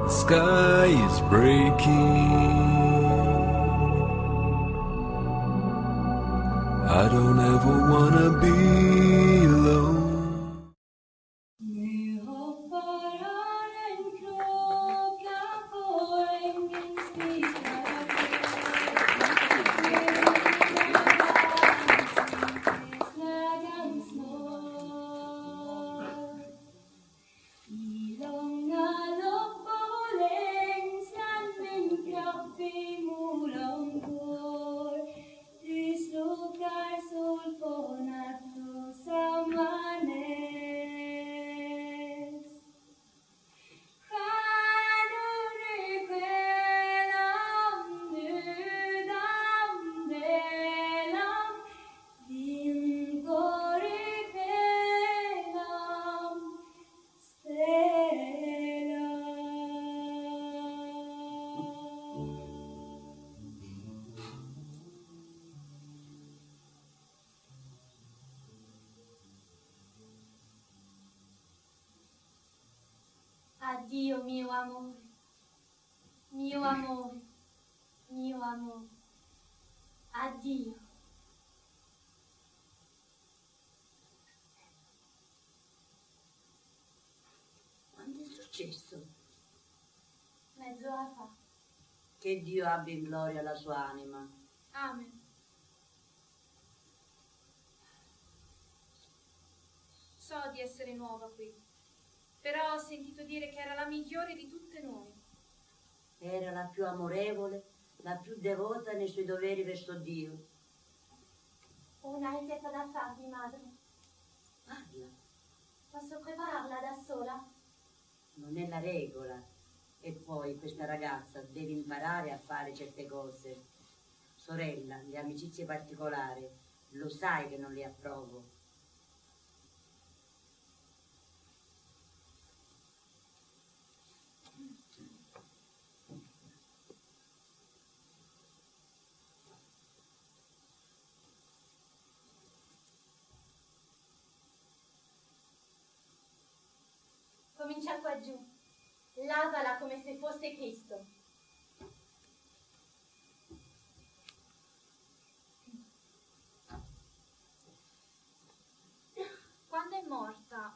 sky is breaking. I don't ever wanna be alone. Addio mio amore, mio amore, mio amore, addio. Quando è successo? Mezz'ora fa. Che Dio abbia in gloria la sua anima. Amen. So di essere nuova qui, però ho sentito dire che era la migliore di tutte noi. Era la più amorevole, la più devota nei suoi doveri verso Dio. Ho una ricetta da farvi, madre. Parla, Posso prepararla da sola? non è la regola. E poi questa ragazza deve imparare a fare certe cose. Sorella, le amicizie particolari, lo sai che non le approvo. Comincia qua giù. Lavala come se fosse Cristo. Quando è morta,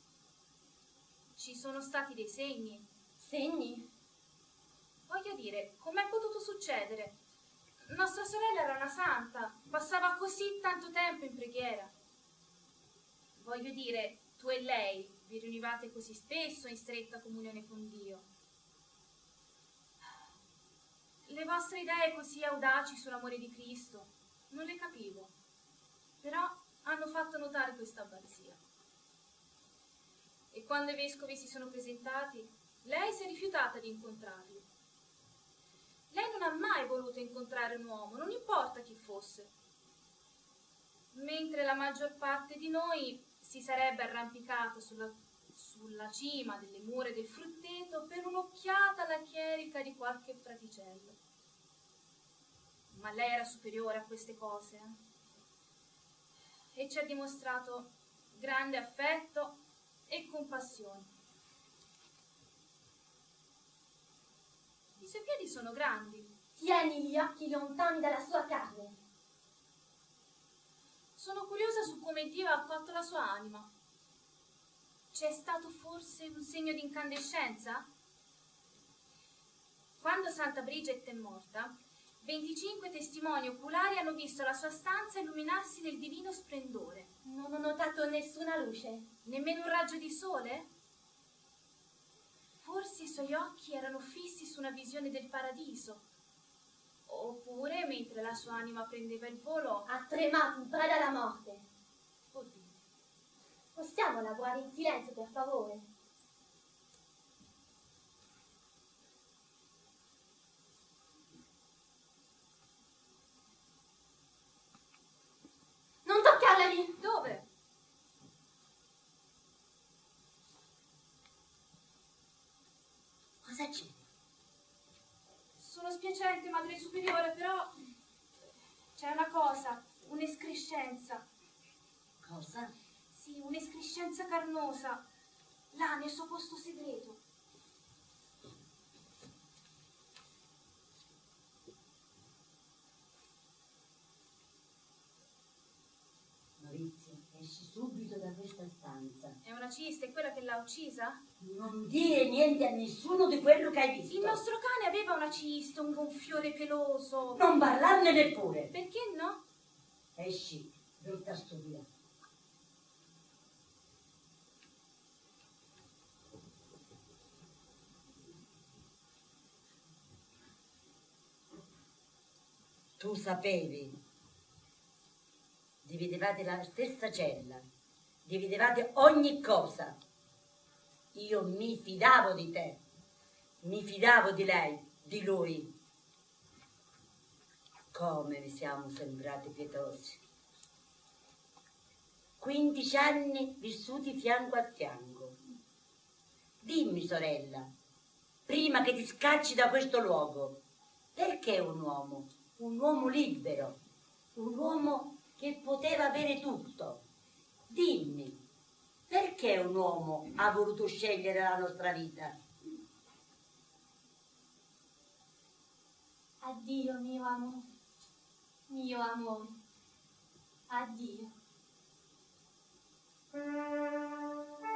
ci sono stati dei segni. Segni? Voglio dire, com'è potuto succedere? Nostra sorella era una santa, passava così tanto tempo in preghiera. Voglio dire, tu e lei vi riunivate così spesso in stretta comunione con Dio. Le vostre idee così audaci sull'amore di Cristo non le capivo, però hanno fatto notare questa abbazia. E quando i vescovi si sono presentati, lei si è rifiutata di incontrarli. Lei non ha mai voluto incontrare un uomo, non importa chi fosse, mentre la maggior parte di noi si sarebbe arrampicata sulla cima delle mura del frutteto per un'occhiata alla chierica di qualche fraticello. Ma lei era superiore a queste cose, e ci ha dimostrato grande affetto e compassione. I suoi piedi sono grandi. Tieni gli occhi lontani dalla sua carne. Sono curiosa su come Dio ha accolto la sua anima. C'è stato forse un segno di incandescenza? Quando Santa Bridget è morta, 25 testimoni oculari hanno visto la sua stanza illuminarsi nel divino splendore. Non ho notato nessuna luce. Nemmeno un raggio di sole? Forse i suoi occhi erano fissi su una visione del paradiso. Oppure, mentre la sua anima prendeva il volo, Ha tremato in preda alla morte. oddio, Possiamo lavorare in silenzio, per favore? Non toccarla lì! dove? Cosa c'è? Sono spiacente, Madre Superiore, però c'è una cosa, un'escrescenza. Cosa? Sì, un'escrescenza carnosa, là nel suo posto segreto. vista? È quella che l'ha uccisa? Non dire niente a nessuno di quello che hai visto. Il nostro cane aveva una cista, un gonfiore peloso. Non parlarne neppure. Perché no? Esci, brutta stupida. Tu sapevi, dividevate la stessa cella, dividevate ogni cosa. Io mi fidavo di te, mi fidavo di lei, di lui. Come vi siamo sembrati pietosi. 15 anni vissuti fianco a fianco. Dimmi, sorella, prima che ti scacci da questo luogo, perché un uomo libero, un uomo che poteva avere tutto, dimmi, perché un uomo ha voluto scegliere la nostra vita? Addio, mio amore, addio.